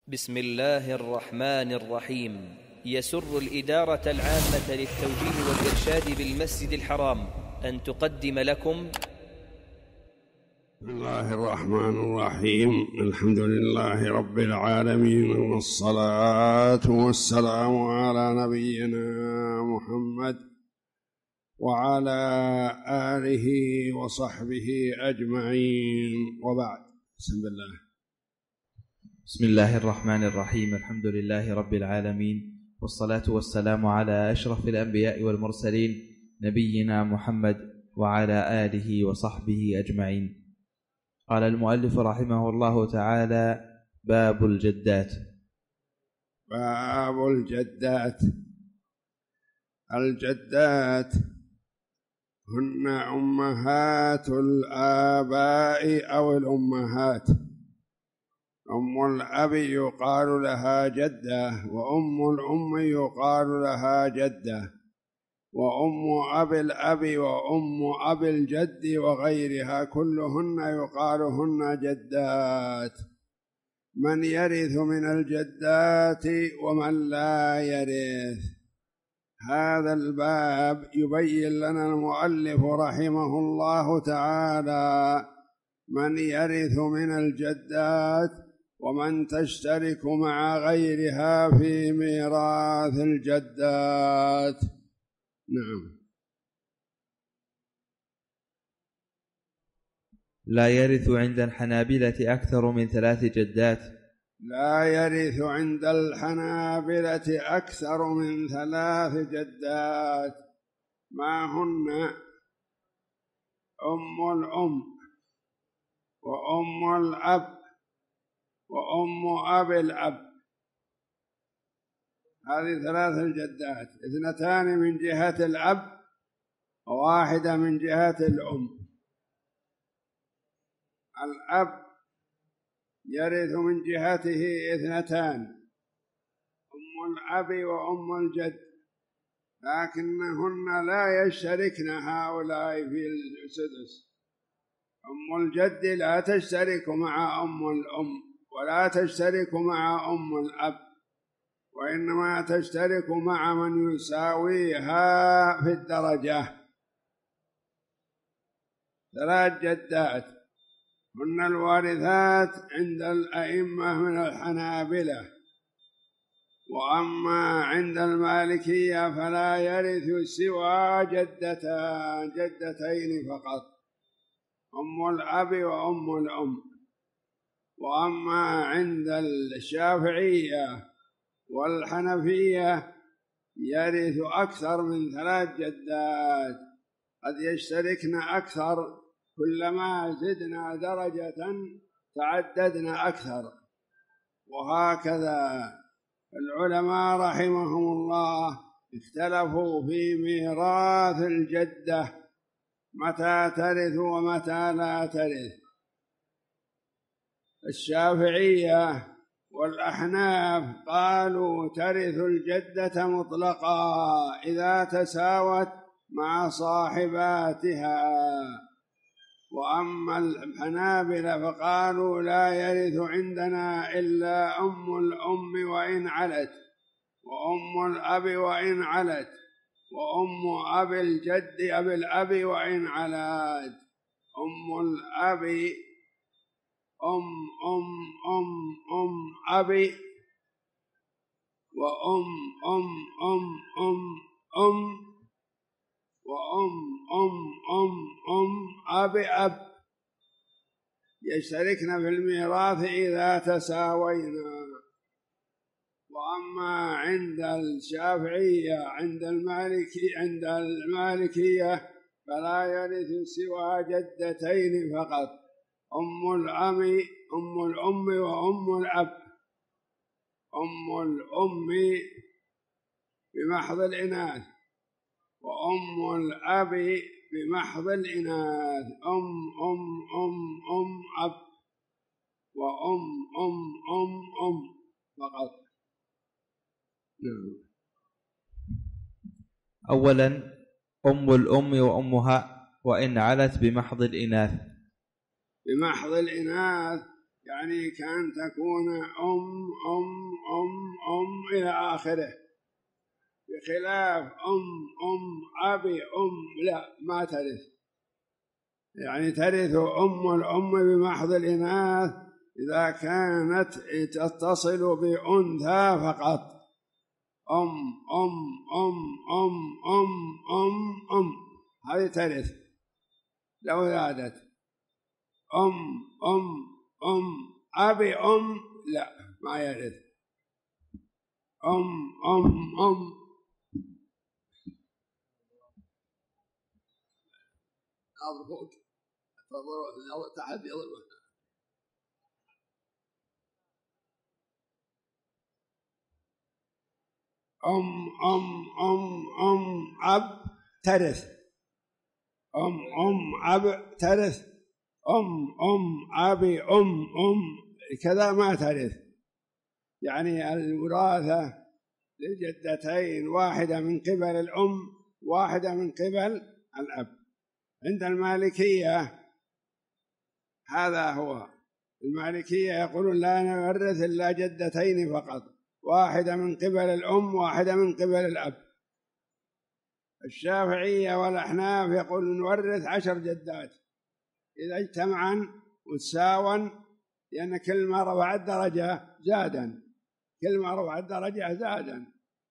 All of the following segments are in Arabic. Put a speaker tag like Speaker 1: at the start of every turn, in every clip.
Speaker 1: بسم الله الرحمن الرحيم. يسر الإدارة العامة للتوجيه والإرشاد بالمسجد الحرام أن تقدم لكم
Speaker 2: بسم الله الرحمن الرحيم. الحمد لله رب العالمين، والصلاة والسلام على نبينا محمد وعلى آله وصحبه أجمعين، وبعد.
Speaker 3: بسم الله الرحمن الرحيم. الحمد لله رب العالمين، والصلاة والسلام على أشرف الأنبياء والمرسلين نبينا محمد وعلى آله وصحبه أجمعين. قال المؤلف رحمه الله تعالى: باب الجدات.
Speaker 2: باب الجدات. الجدات هن أمهات الآباء أو الأمهات. أم الأب يقال لها جدة، وأم الأم يقال لها جدة، وأم أبي الأب وأم أبي الجد وغيرها كلهن يقالهن جدات. من يرث من الجدات ومن لا يرث. هذا الباب يبين لنا المؤلف رحمه الله تعالى من يرث من الجدات ومن تشترك مع غيرها في ميراث الجدات. نعم.
Speaker 3: لا يرث عند الحنابلة أكثر من 3 جدات.
Speaker 2: لا يرث عند الحنابلة أكثر من 3 جدات. ما هن؟ أم الأم، وأم الأب، وأم أبي الأب. هذه 3 الجدات، 2 من جهة الأب و1 من جهة الأم. الأب يرث من جهته 2، أم الأب وأم الجد، لكنهن لا يشتركن هؤلاء في السدس. أم الجد لا تشترك مع أم الأم، ولا تشترك مع أم الأب، وإنما تشترك مع من يساويها في الدرجة. 3 جدات هن الوارثات عند الأئمة من الحنابلة، وأما عند المالكية فلا يرث سوى جدتين فقط، أم الأب وأم الأم. وأما عند الشافعية والحنفية يرث أكثر من 3 جدات، قد يشتركن أكثر، كلما زدنا درجة تعددنا أكثر. وهكذا العلماء رحمهم الله اختلفوا في ميراث الجدة، متى ترث ومتى لا ترث. الشافعية والأحناف قالوا ترث الجدة مطلقا إذا تساوت مع صاحباتها. وأما الحنابلة فقالوا لا يرث عندنا إلا أم الأم وإن علت، وأم الأب وإن علت، وأم أبي الجد أبي الأب وإن علت. أم الأب أبي، وأم أبي أب، يشتركن في الميراث إذا تساوينا. وأما عند الشافعية عند المالكية فلا يرث سوى جدتين فقط، أم الأم وأم الأب. أم الأم بمحض الإناث، وأم الأب بمحض الإناث. أم أب، وأم فقط.
Speaker 3: أولا أم الأم وأمها وإن علت بمحض الإناث.
Speaker 2: بمحض الإناث يعني كان تكون أم إلى آخره، بخلاف أبي لا ما ترث. يعني ترث الأم بمحض الإناث إذا كانت تتصل بأنثى فقط. هذه ترث لو زادت. أبي لا ما يرث. أضربوك تحدي يضربك. أب ترث. أب ترث. أبي كذا ما ترث. يعني الوراثة للجدتين واحدة من قبل الأم واحدة من قبل الأب. عند المالكية هذا هو. المالكية يقولون لا نورث إلا جدتين فقط، واحدة من قبل الأم واحدة من قبل الأب. الشافعية والأحناف يقولون نورث 10 جدات إذا اجتمعا وتساوا، لأن كل ما رفع الدرجة زادا، كل ما رفع الدرجة زادا.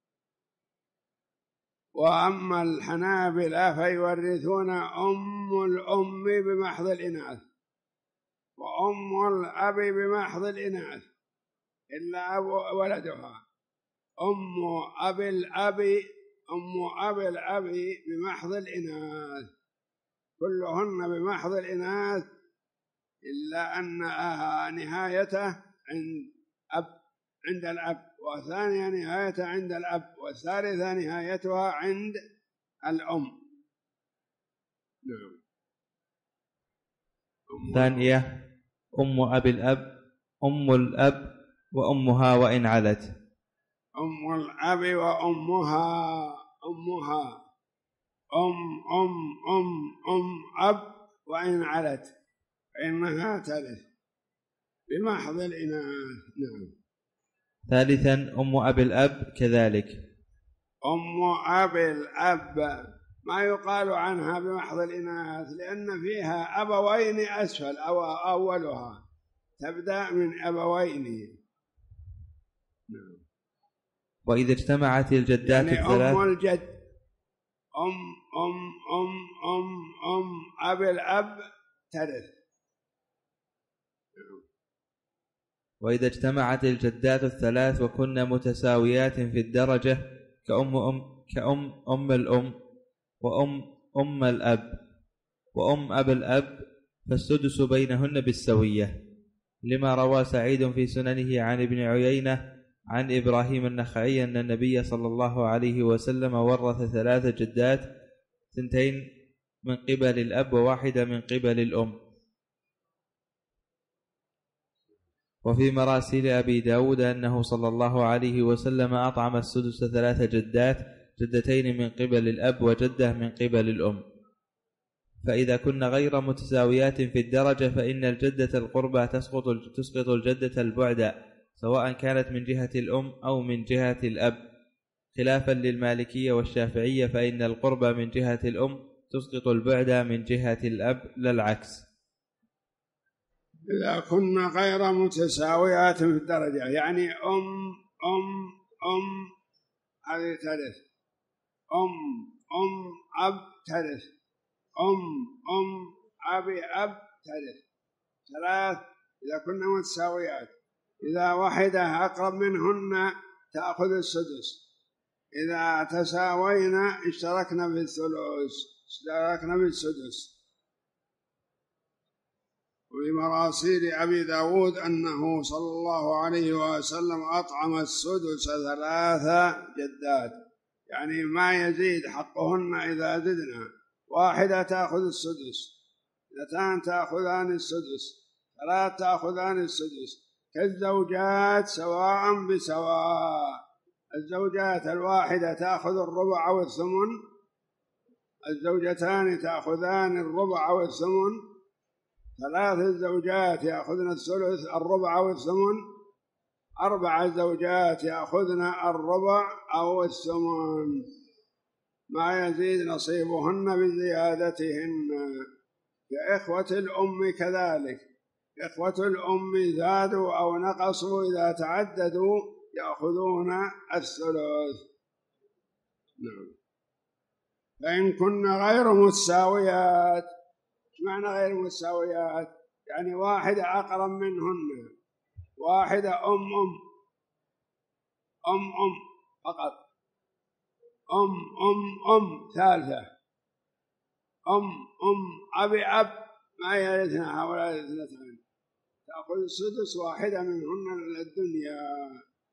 Speaker 2: وأما الحنابلة فيورثون الأم بمحض الإناث الأب بمحض الإناث إلا ولدها. أب الأب بمحض الإناث، كلهن بمحض الإناث إلا أن نهايته عند الأب، وثانية نهايته عند الأب، والثالثة نهايتها عند الأم. نعم.
Speaker 3: ثانية أم أبي الأب، أم الأب وأمها وإن علت.
Speaker 2: أم الأب وأمها، أم أب وإن علت فإنها ترث بمحض الإناث. نعم.
Speaker 3: ثالثا أم أبي الأب كذلك.
Speaker 2: أم أبي الأب ما يقال عنها بمحض الإناث لأن فيها أبوين أسفل أو أولها تبدأ من أبوين. نعم.
Speaker 3: وإذا اجتمعت الجدات
Speaker 2: يعني
Speaker 3: الثلاث،
Speaker 2: أم الجد أبي الأب ترث.
Speaker 3: وإذا اجتمعت الجدات الثلاث وكن متساويات في الدرجة كأم الأم وأم الأب وأم أبي الأب فالسدس بينهن بالسوية، لما روى سعيد في سننه عن ابن عيينة عن إبراهيم النخعي أن النبي صلى الله عليه وسلم ورث 3 جدات، 2 من قبل الأب وواحدة من قبل الأم. وفي مراسيل أبي داود أنه صلى الله عليه وسلم أطعم السدس 3 جدات، 2 من قبل الأب وجدة من قبل الأم. فإذا كن غير متساويات في الدرجة فإن الجدة القربى تسقط الجدة البعد، سواء كانت من جهة الأم أو من جهة الأب، خلافا للمالكية والشافعية فإن القربى من جهة الأم تسقط البعد من جهة الأب لا العكس.
Speaker 2: إذا كنا غير متساويات في الدرجة، يعني أم هذه ترث، أم أب ترث، أم أبي أب ترث، 3 إذا كنا متساويات. إذا واحدة أقرب منهن تأخذ السدس، إذا تساوينا اشتركنا في الثلث، اشتركنا في السدس. وفي مراسيل أبي داود أنه صلى الله عليه وسلم أطعم السدس 3 جدات، يعني ما يزيد حقهن. إذا زدنا واحدة تأخذ السدس، 2 تأخذان السدس، 3 تأخذان السدس، كالزوجات سواء بسواء. الزوجات الواحدة تأخذ الربع والثمن، الزوجتان تأخذان الربع والثمن، 3 الزوجات يأخذن الثلث الربع أو الثمن، 4 زوجات يأخذن الربع أو الثمن، ما يزيد نصيبهن بزيادتهن. كإخوة الأم كذلك، إخوة الأم زادوا أو نقصوا إذا تعددوا يأخذون الثلث. نعم. فإن كن غير متساويات. معنى غير متساويات؟ يعني واحدة أقرب منهن، واحدة أم فقط، أم ثالثة، أب ما يرثنها ولا يرثنتان، تأخذ السدس واحدة منهن الدنيا.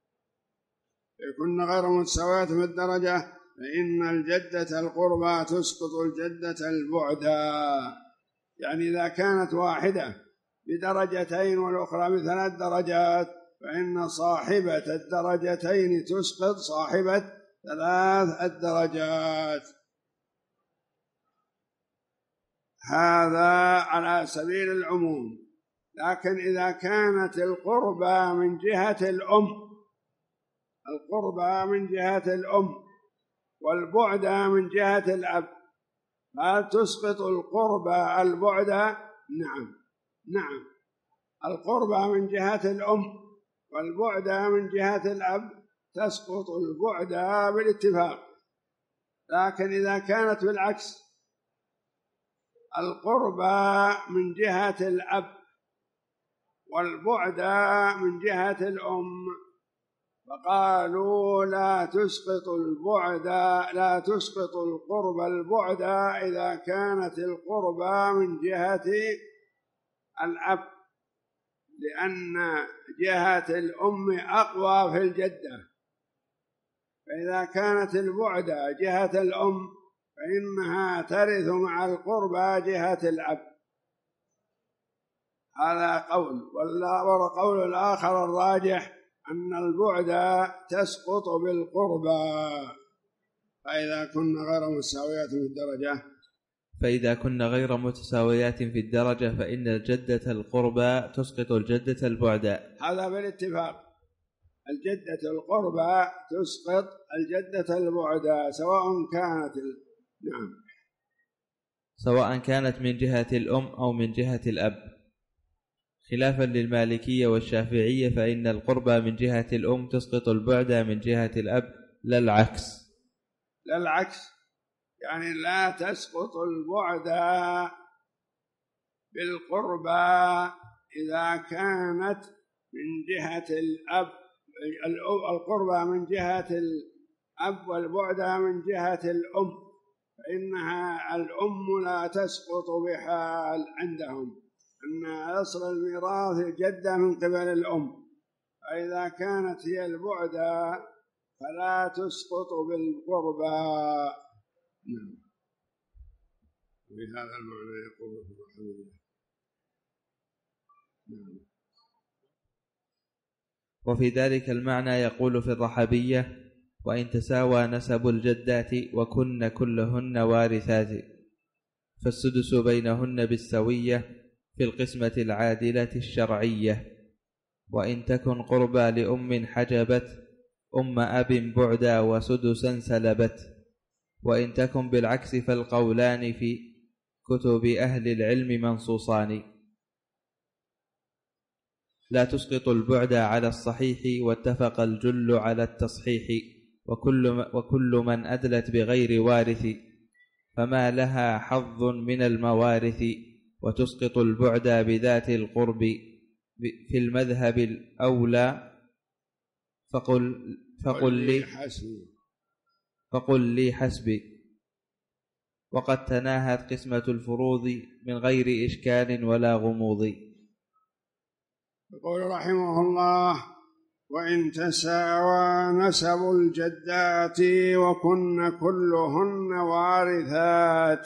Speaker 2: يكون غير متساويات في الدرجة، فإن الجدة القربى تسقط الجدة البعدى. يعني إذا كانت واحدة بدرجتين والأخرى ب3 درجات، فإن صاحبة الدرجتين تسقط صاحبة 3 الدرجات. هذا على سبيل العموم. لكن إذا كانت القربى من جهة الأم والبعد من جهة الأب، هل تسقط القربى البعد؟ نعم. القربى من جهة الأم والبعد من جهة الأب تسقط البعد بالاتفاق. لكن إذا كانت بالعكس، القربى من جهة الأب والبعد من جهة الأم، فقالوا لا تسقط القربى البعد إذا كانت القربى من جهة الأب، لأن جهة الأم أقوى في الجدة. فإذا كانت البعد جهة الأم فإنها ترث مع القربى جهة الأب. هذا قول. والقول الآخر الراجح أن البعد تسقط بالقربى. فإذا كن غير متساويات في الدرجة
Speaker 3: فإن الجدة القربى تسقط الجدة البعد.
Speaker 2: هذا بالاتفاق. الجدة القربى تسقط الجدة البعد
Speaker 3: سواء كانت من جهة الأم أو من جهة الأب، خلافا للمالكية والشافعية، فإن القربى من جهة الأم تسقط البعد من جهة الأب، لا
Speaker 2: العكس. يعني لا تسقط البعد بالقربى إذا كانت من جهة الأب، القربى من جهة الأب والبعد من جهة الأم، فإنها الأم لا تسقط بحال عندهم، أن أصل الميراث الجدة من قبل الأم. فإذا كانت هي البعد فلا تسقط بالقربى. بهذا المعنى يقول في الرحمية.
Speaker 3: وفي ذلك المعنى يقول في الرحبية: وإن تساوى نسب الجدات وكن كلهن وارثات، فالسدس بينهن بالسوية في القسمة العادلة الشرعية. وإن تكن قربى لأم حجبت أم أب بعدا وسدسا سلبت. وإن تكن بالعكس فالقولان في كتب أهل العلم منصوصان. لا تسقط البعد على الصحيح، واتفق الجل على التصحيح، وكل من أدلت بغير وارث فما لها حظ من الموارث. وتسقط البعد بذات القرب في المذهب الأولى. فقل لي حسبي. وقد تناهت قسمة الفروض من غير إشكال ولا غموض.
Speaker 2: يقول رحمه الله: وإن تساوى نسب الجدات وكن كلهن وارثات.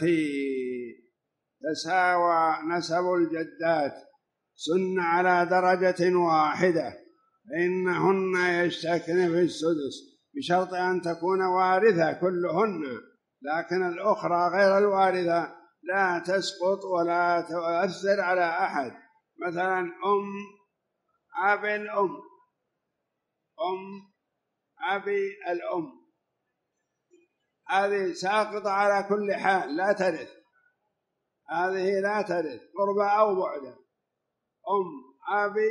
Speaker 2: تساوى نسب الجدات سن على درجة واحدة، فإنهن يشتركن في السدس بشرط أن تكون وارثة كلهن، لكن الأخرى غير الوارثة لا تسقط ولا تؤثر على أحد. مثلا أبي الأم، أبي الأم، هذه ساقطة على كل حال، لا ترث، هذه لا ترث قربة أو بعدة. أبي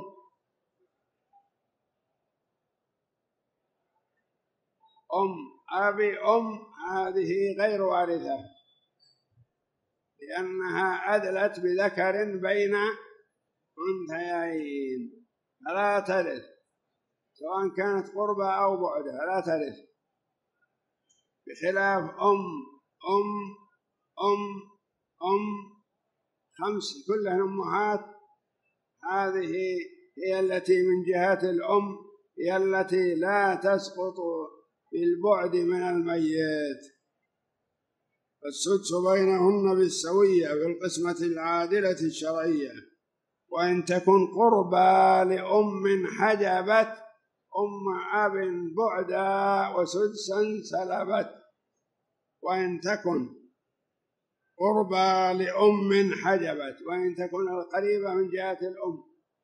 Speaker 2: أبي هذه غير وارثة، لأنها أدلت بذكر بين أنثيين، لا ترث سواء كانت قربة أو بعدة، لا ترث. بخلاف خمس كلها أمهات، هذه هي التي من جهة الأم هي التي لا تسقط بالبعد من الميت، فالسدس بينهن بالسوية في القسمة العادلة الشرعية. وإن تكن قربى لأم حجبت أب بعدا وسدسا سلبت. وإن تكن قربى لأم حجبت، وإن تكن القريبة من جهة الأم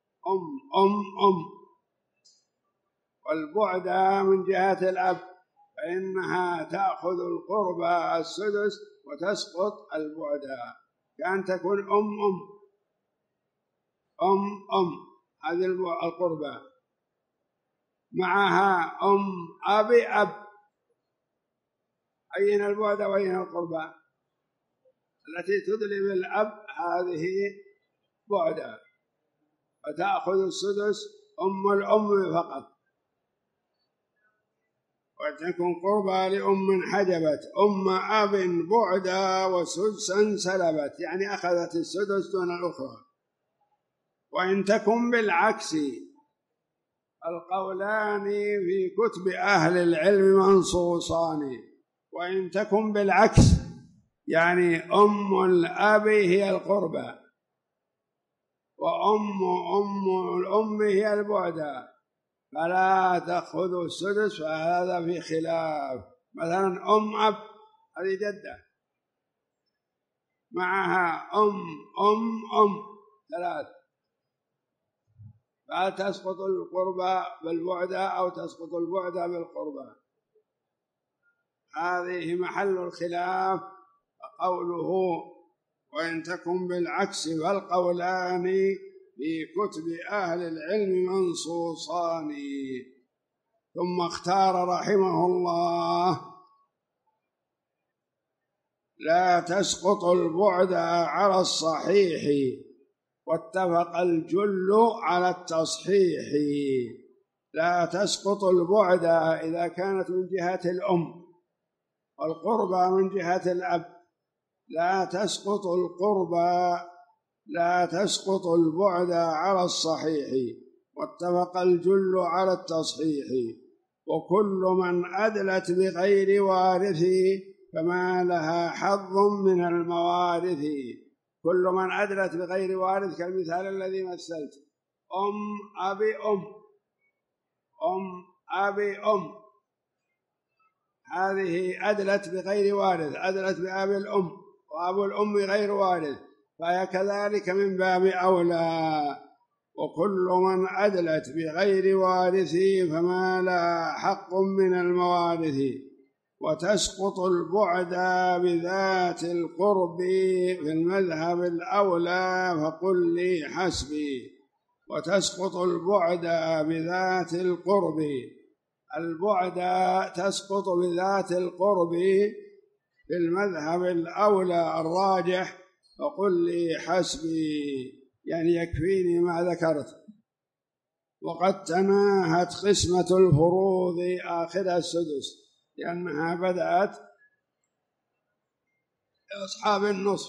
Speaker 2: والبعدة من جهة الأب، فإنها تأخذ القربى السدس وتسقط البعدة، كأن تكون هذه القربى معها أبي أب، أين البعد وأين القربى؟ التي تدلي بالأب هذه بعدة، فتأخذ السدس الأم فقط. وتكون قربى لأم حجبت أب بعدا وسدسا سلبت، يعني أخذت السدس دون الأخرى. وإن تكن بالعكس، القولان في كتب أهل العلم منصوصان. وإن تكن بالعكس يعني الأب هي القربى الأم هي البعدة، فلا تأخذ السدس، فهذا في خلاف. مثلا أب هذه جدة معها ثلاث، فهل تسقط القربى بالبعدة أو تسقط البعدة بالقربى؟ هذه محل الخلاف. قوله وإن تكن بالعكس فالقولان في كتب أهل العلم منصوصان. ثم اختار رحمه الله لا تسقط البعد على الصحيح، واتفق الجل على التصحيح. لا تسقط البعد إذا كانت من جهة الأم، والقربى من جهة الأب. لا تسقط البعد على الصحيح، واتفق الجل على التصحيح. وكل من أدلت بغير وارث فما لها حظ من الموارث. كل من أدلت بغير وارث كالمثال الذي مثلت، أبي هذه أدلت بغير وارث، أدلت بأبي الأم، وأبو الأم غير وارث، فهي كذلك من باب أولى. وكل من أدلت بغير وارث فما لا حق من الموارث. وتسقط البعد بذات القرب في المذهب الأولى فقل لي حسبي. وتسقط البعد بذات القرب، البعد تسقط بذات القرب في المذهب الأولى الراجح فقل لي حسبي، يعني يكفيني ما ذكرت. وقد تناهت قسمة الفروض آخر السدس، لأنها بدأت أصحاب النصف،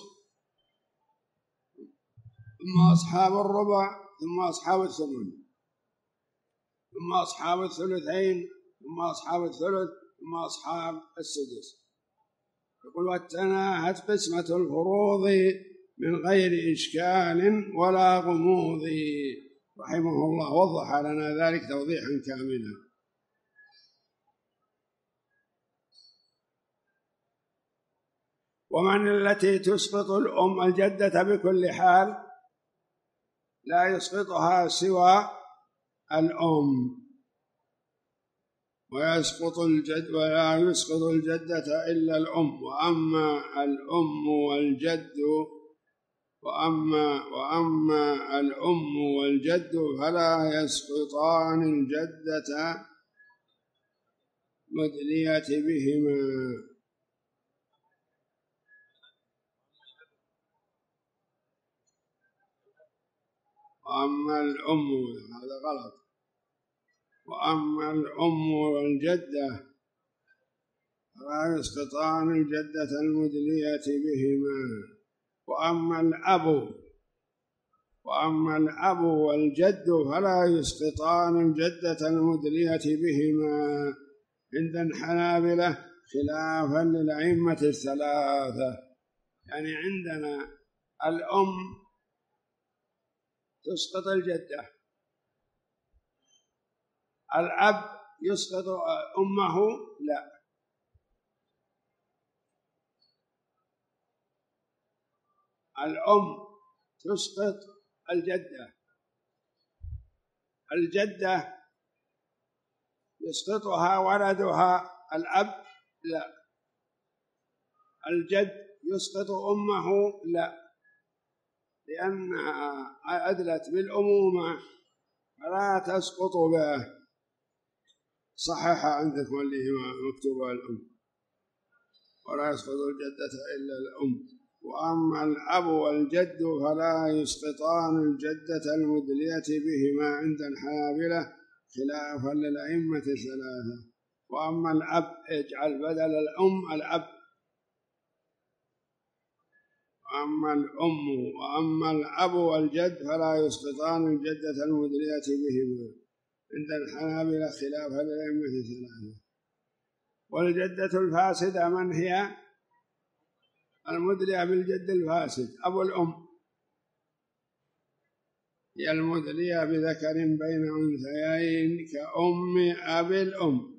Speaker 2: ثم أصحاب الربع، ثم أصحاب الثمن، ثم أصحاب الثلثين، ثم أصحاب الثلث، ثم أصحاب السدس. يقول وتناهت قسمة الفروض من غير إشكال ولا غموض. رحمه الله وضح لنا ذلك توضيحا كاملا. ومن التي تسقط الأم الجدة بكل حال؟ لا يسقطها سوى الأم، ويسقط الجد ولا يسقط الجدة إلا الأم. وأما الأم والجد وأما الأم والجد فلا يسقطان الجدة مدلية بهما. وأما الأم، هذا غلط، وأما الأم والجدة فلا يسقطان الجدة المدلية بهما. وأما الأب والجد فلا يسقطان الجدة المدلية بهما عند الحنابلة خلافا للأئمة الثلاثة. يعني عندنا الأم تسقط الجدة، الأب يسقط أمه لا، الأم تسقط الجدة، الجدة يسقطها ولدها، الأب لا، الجد يسقط أمه لا، لأنها أدلت بالأمومة فلا تسقط به. صحح عندك واللي مكتوبة الأم، ولا يسقط الجدة إلا الأم. وأما الأب والجد فلا يسقطان الجدة المدلية بهما عند الحنابلة خلافا للأئمة الثلاثة. وأما الأب اجعل بدل الأم الأب. وأما الأب والجد فلا يسقطان الجدة المدلية بهما عند الحنابلة خلافا للأئمة الثلاثة. والجدة الفاسدة من هي؟ المدلية بالجد الفاسد أبو الأم، هي المدلية بذكر بين أنثيين كأم أبي الأم.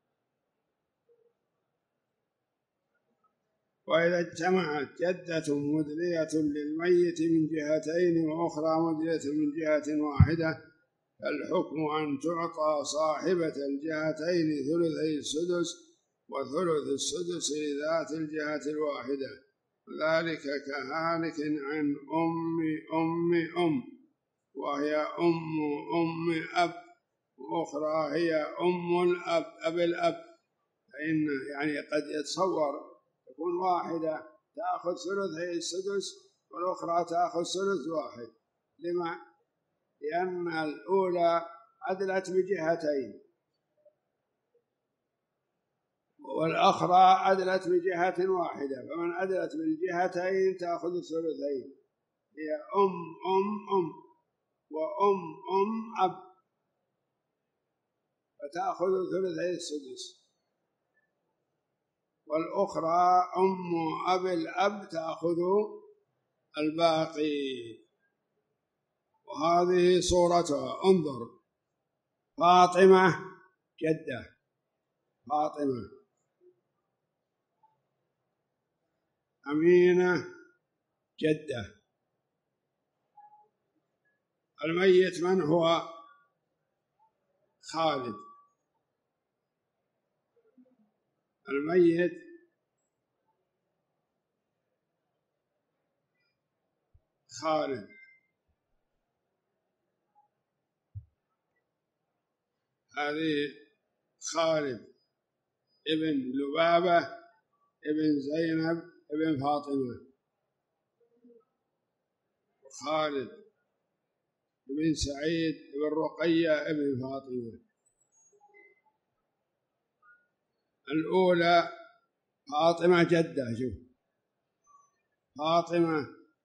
Speaker 2: وإذا اجتمعت جدة مدلية للميت من جهتين وأخرى مدلية من جهة واحدة فالحكم أن تعطى صاحبة الجهتين ثلثي السدس وثلث السدس لذات الجهة الواحدة، وذلك كهالك عن أم وهي أم أب، وأخرى هي أم الأب أبي الأب. فإن يعني قد يتصور تكون واحدة تأخذ ثلثي السدس والأخرى تأخذ ثلث واحد. لما؟ لأن الأولى أدلت بجهتين والأخرى أدلت بجهة واحدة، فمن أدلت بالجهتين تأخذ الثلثين، هي أم وأم أب فتأخذ ثلثي السدس، والأخرى أم أبي الأب تأخذ الباقي. وهذه صورتها، انظر: فاطمة جدة، فاطمة، أمينة جدة. الميت من هو؟ خالد. الميت خالد، هذه خالد ابن لبابة ابن زينب ابن فاطمة، خالد ابن سعيد ابن رقية ابن فاطمة. الأولى فاطمة جدة، شوف، فاطمة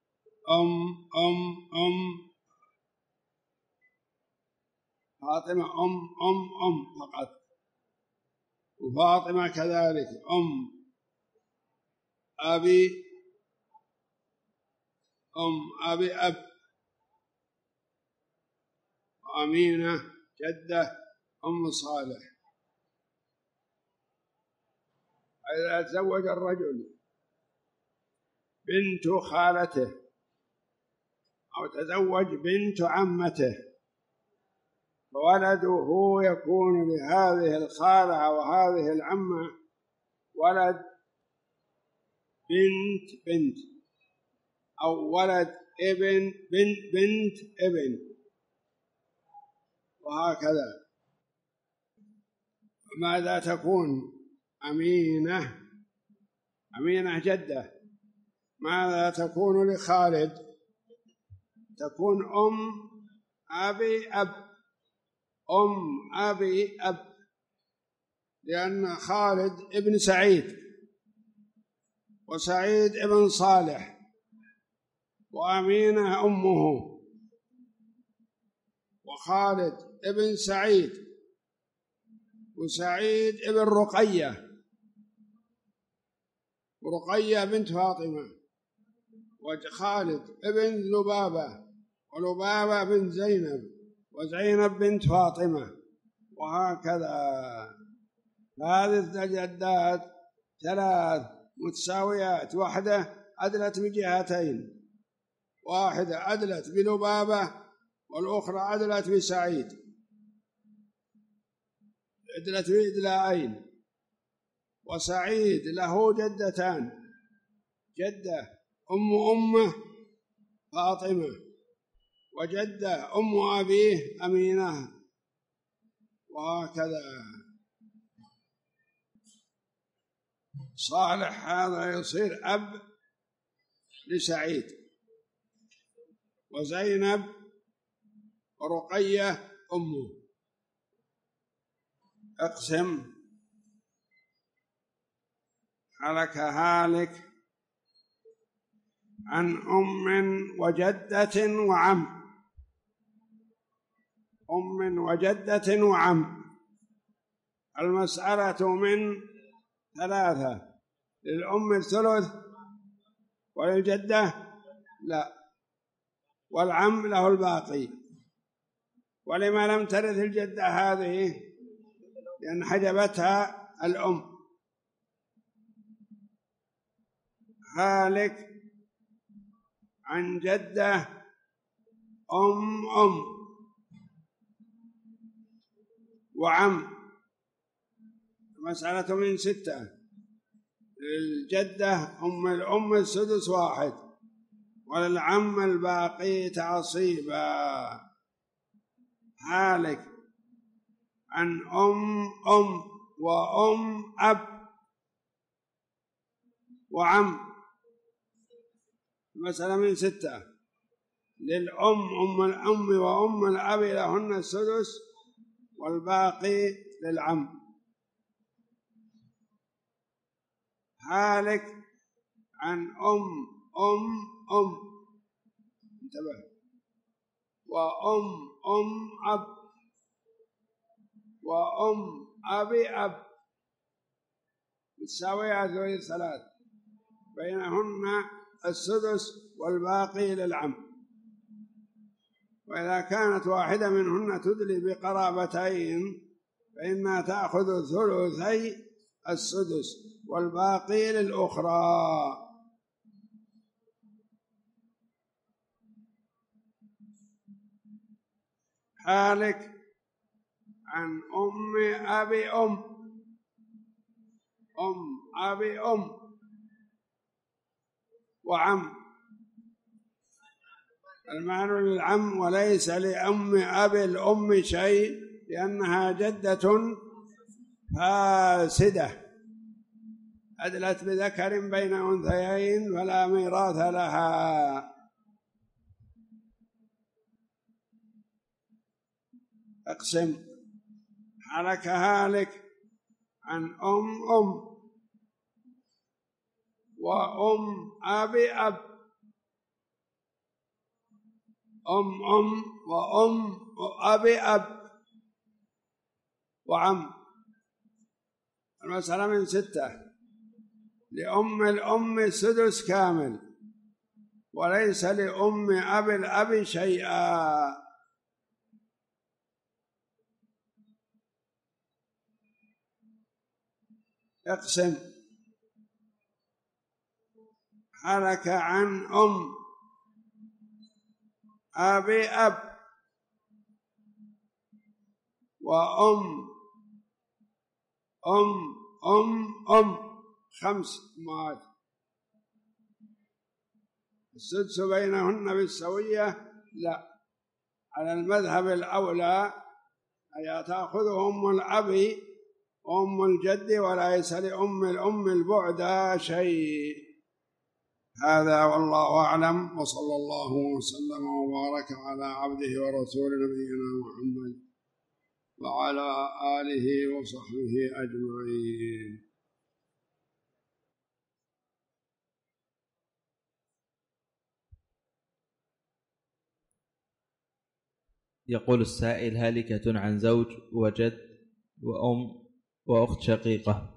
Speaker 2: فاطمة أم فقط، وفاطمة كذلك أم أبي أب، وأمينة جدة أم صالح. إذا تزوج الرجل بنت خالته أو تزوج بنت عمته، فولده يكون لهذه الخالة أو هذه العمة ولد بنت أو ولد ابن بنت ابن، وهكذا. ماذا تكون؟ أمينة جدة. ماذا تكون لخالد؟ تكون أم أبي أب، لأن خالد ابن سعيد، وسعيد ابن صالح، وأمينة أمه، وخالد ابن سعيد، وسعيد ابن رقية، ورقية بنت فاطمة، وخالد ابن لبابة، ولبابة بنت زينب، وزينب بنت فاطمة، وهكذا. هذه الجدات ثلاث متساويات، واحدة أدلت بجهتين، واحدة أدلت بلبابة، والأخرى أدلت بسعيد، أدلت بإدلاءين. وسعيد له جدتان، جدة أمه فاطمة، وجدة أم أبيه أمينة، وهكذا. صالح هذا يصير أب لسعيد، وزينب ورقية أمه. اقسم. هلك هالك عن أم وجدة وعم. أم وجدة وعم. المسألة من ثلاثة: للأم الثلث، وللجدة لا، والعم له الباقي. ولما لم ترث الجدة هذه؟ لأن حجبتها الأم. هالك عن جدة أم وعم. مسألة من 6: للجدة أم الأم السدس 1، وللعم الباقي تعصيبا. هالك عن أم وأم أب وعم. مسألة من 6: للأم أم الأم وأم الأب لهن السدس، والباقي للعم. هالك عن أم انتبه، وأم أب، وأم أب، متساويات ذوي 3، بينهن السدس والباقي للعم. وإذا كانت واحدة منهن تدلي بقرابتين فإنها تأخذ ثلثي السدس والباقي للأخرى. هالك عن أبي وعم. المال للعم، وليس لأم أبي الأم شيء، لأنها جدة فاسدة أدلت بذكر بين أنثيين فلا ميراث لها. اقسم. هلك هالك عن أم وأم أبي أب، أم وأم أبي أب وعم. المسألة من 6: لأم الأم السدس كامل، وليس لأم أبي الأب شيئا. اقسم. هلك عن أبي أب وأم 5 أمهات، السدس بينهن بالسوية؟ لا، على المذهب الأولى أي تأخذ أم الأب وأم الجد وليس لأم الأم البعد شيء. هذا والله أعلم، وصلى الله وسلم وبارك على عبده ورسول نبينا محمد وعلى آله وصحبه أجمعين.
Speaker 3: يقول السائل: هالكة عن زوج وجد وأم وأخت شقيقة.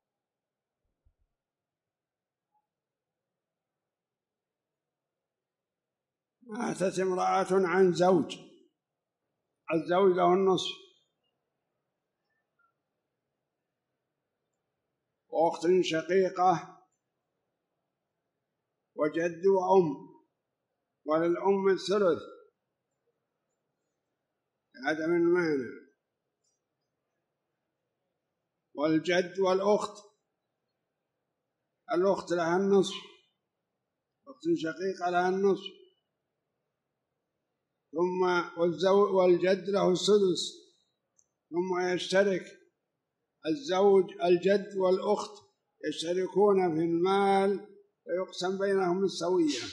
Speaker 2: ماتت امرأة عن زوج، الزوج له النصف، وأخت شقيقة وجد وأم، وللأم الثلث لعدم المانع، والجد والأخت، الأخت لها النصف، أخت شقيقة لها النصف، ثم والجد له السدس، ثم يشترك الزوج الجد والأخت يشتركون في المال ويقسم بينهم السوية.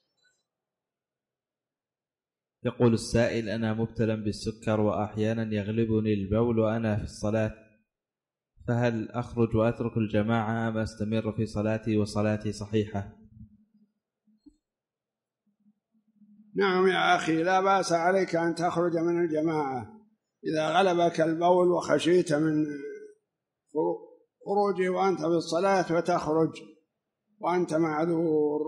Speaker 3: يقول السائل: أنا مبتلى بالسكر وأحيانا يغلبني البول وأنا في الصلاة، فهل أخرج وأترك الجماعة أم أستمر في صلاتي وصلاتي صحيحة؟
Speaker 2: نعم يا أخي، لا بأس عليك أن تخرج من الجماعة إذا غلبك البول وخشيت من خروجه وأنت في الصلاة وتخرج وأنت معذور.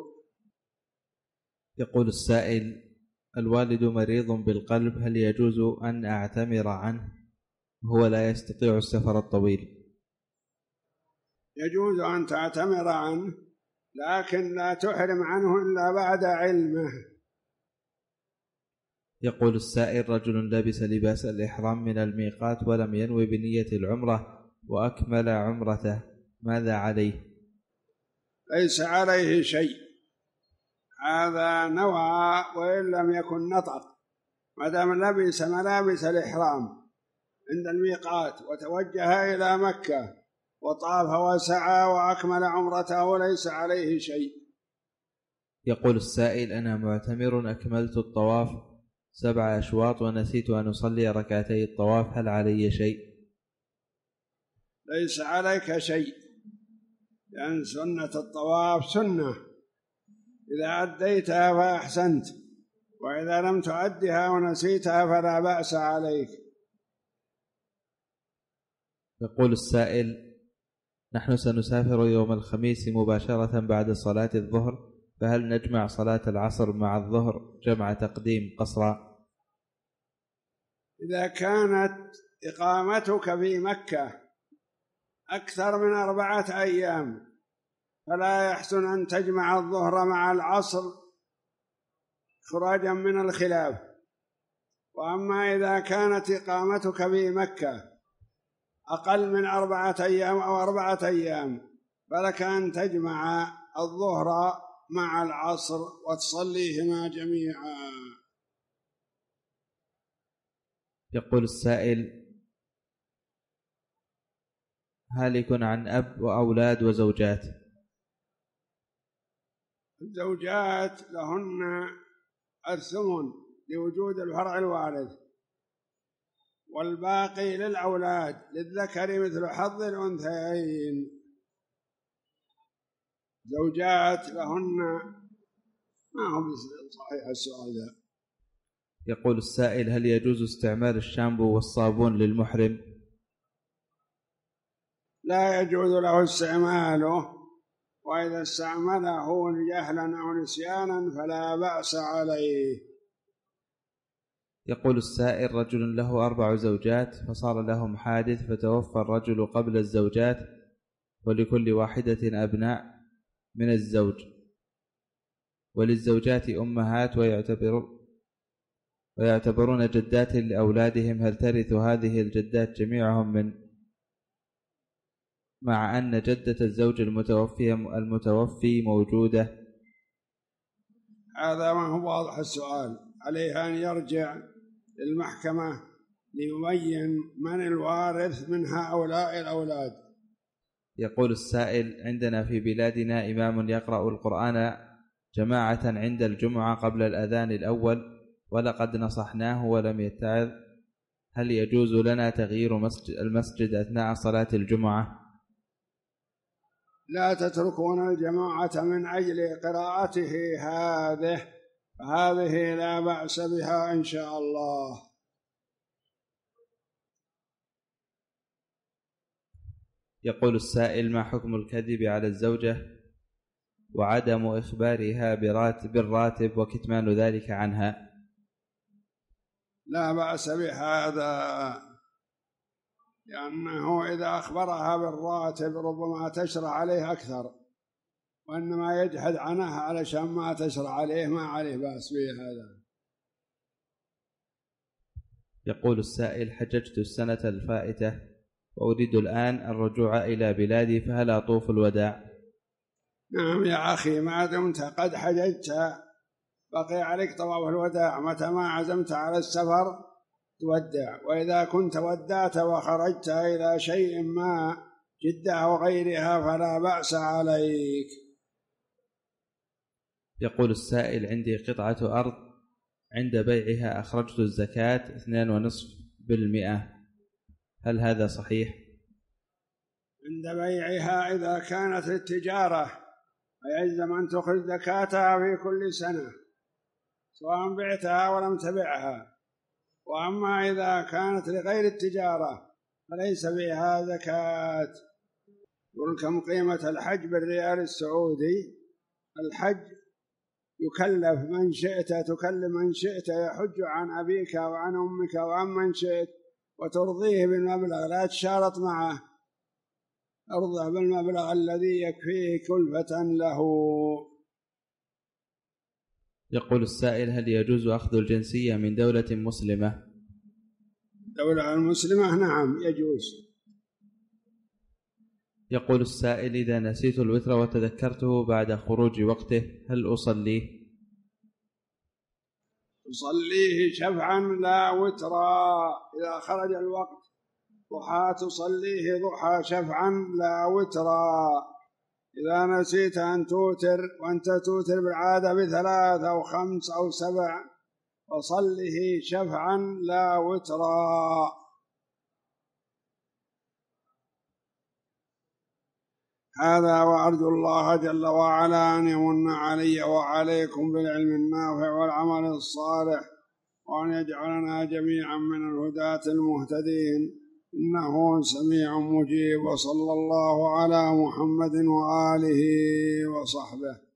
Speaker 3: يقول السائل: الوالد مريض بالقلب، هل يجوز أن أعتمر عنه وهو لا يستطيع السفر الطويل؟
Speaker 2: يجوز أن تعتمر عنه، لكن لا تحرم عنه إلا بعد علمه.
Speaker 3: يقول السائل: رجل لبس لباس الإحرام من الميقات ولم ينوي بنية العمرة وأكمل عمرته، ماذا عليه؟
Speaker 2: ليس عليه شيء، هذا نوى وإن لم يكن نطق، ما دام لبس ملابس الإحرام عند الميقات وتوجه إلى مكة وطاف وسعى وأكمل عمرته ليس عليه شيء.
Speaker 3: يقول السائل: أنا معتمر أكملت الطواف 7 أشواط ونسيت أن أصلي ركعتي الطواف، هل علي شيء؟
Speaker 2: ليس عليك شيء، لأن سنة الطواف سنة، إذا أديتها فأحسنت، وإذا لم تؤدها ونسيتها فلا بأس عليك.
Speaker 3: يقول السائل: نحن سنسافر يوم الخميس مباشرة بعد صلاة الظهر، فهل نجمع صلاة العصر مع الظهر جمع تقديم قصرا؟
Speaker 2: إذا كانت إقامتك في مكة أكثر من 4 أيام فلا يحسن أن تجمع الظهر مع العصر خراجا من الخلاف، وأما إذا كانت إقامتك في مكة أقل من 4 أيام أو 4 أيام فلك أن تجمع الظهر مع العصر وتصليهما جميعا.
Speaker 3: يقول السائل: هالك عن أب وأولاد وزوجات.
Speaker 2: الزوجات لهن الثمن لوجود الفرع الوارث، والباقي للأولاد للذكر مثل حظ الأنثيين. زوجات لهن ما هو صحيح السؤال ذا.
Speaker 3: يقول السائل: هل يجوز استعمال الشامبو والصابون للمحرم؟
Speaker 2: لا يجوز له استعماله، وإذا استعمله جهلا أو نسيانا فلا بأس عليه.
Speaker 3: يقول السائل: رجل له 4 زوجات فصار لهم حادث فتوفى الرجل قبل الزوجات ولكل واحدة أبناء من الزوج، وللزوجات أمهات ويعتبرون جدات لأولادهم، هل ترث هذه الجدات جميعهم مع أن جدة الزوج المتوفي موجودة؟
Speaker 2: هذا ما هو واضح السؤال، عليه أن يرجع للمحكمة ليبين من الوارث من هؤلاء الأولاد.
Speaker 3: يقول السائل: عندنا في بلادنا إمام يقرأ القرآن جماعة عند الجمعة قبل الأذان الأول، ولقد نصحناه ولم يتعظ، هل يجوز لنا تغيير المسجد أثناء صلاة الجمعة؟
Speaker 2: لا تتركون الجماعة من أجل قراءته هذه لا بأس بها إن شاء الله.
Speaker 3: يقول السائل: ما حكم الكذب على الزوجة وعدم إخبارها بالراتب وكتمان ذلك عنها؟
Speaker 2: لا بأس بهذا، لأنه إذا أخبرها بالراتب ربما تشرع عليه أكثر، وإنما يجحد عنها علشان ما تشرع عليه، ما عليه بأس بهذا.
Speaker 3: يقول السائل: حججت السنة الفائتة وأريد الآن الرجوع إلى بلادي، فهل أطوف الوداع؟
Speaker 2: نعم يا أخي، ما دمت قد حججت بقي عليك طواف الوداع، متى ما عزمت على السفر تودع، وإذا كنت ودعت وخرجت إلى شيء ما جدة وغيرها فلا بأس عليك.
Speaker 3: يقول السائل: عندي قطعة أرض عند بيعها أخرجت الزكاة 2.5%، هل هذا صحيح؟
Speaker 2: عند بيعها إذا كانت للتجارة فيلزم أن تخرج زكاتها في كل سنة سواء بعتها ولم تبعها، وأما إذا كانت لغير التجارة فليس فيها زكاة. قل كم قيمة الحج بالريال السعودي؟ الحج يكلف من شئت، تكلم من شئت، يحج عن أبيك وعن أمك وعن من شئت وترضيه بالمبلغ، لا تشارط معه، ارضه بالمبلغ الذي يكفيه كلفة له.
Speaker 3: يقول السائل: هل يجوز أخذ الجنسية من دولة مسلمة؟
Speaker 2: دولة المسلمة نعم يجوز.
Speaker 3: يقول السائل: إذا نسيت الوتر وتذكرته بعد خروج وقته هل أصليه؟
Speaker 2: تصليه شفعا لا وترا، إذا خرج الوقت ضحى تصليه ضحى شفعا لا وترا. إذا نسيت أن توتر وأنت توتر بالعادة ب3 أو 5 أو 7 فصله شفعا لا وترا. هذا وأرجو الله جل وعلا أن يمن علي وعليكم بالعلم النافع والعمل الصالح، وأن يجعلنا جميعا من الهداة المهتدين، إنه سميع مجيب. وصلى الله على محمد وآله وصحبه.